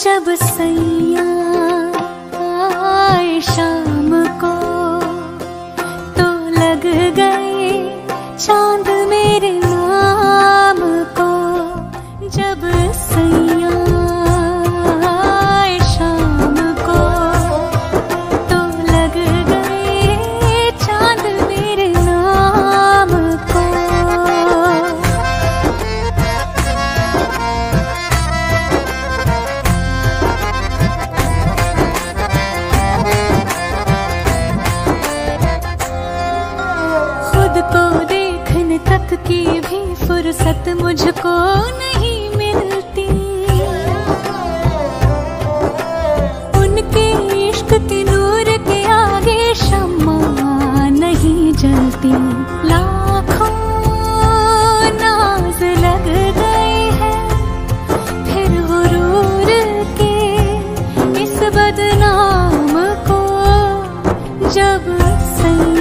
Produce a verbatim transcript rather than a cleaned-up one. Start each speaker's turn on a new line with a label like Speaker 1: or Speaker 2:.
Speaker 1: जब सैया आए शाम को तो लग गए चांद मेरे नाम को। जब सैया आए शाम को तो लग गए चांद मेरे नाम को। को देखने तक की भी फुर्सत मुझको नहीं मिलती। उनके इश्क के नूर के आगे शम्मा नहीं जलती। लाखों नाज लग गए हैं फिर गुरूर के इस बदनाम को। जब सही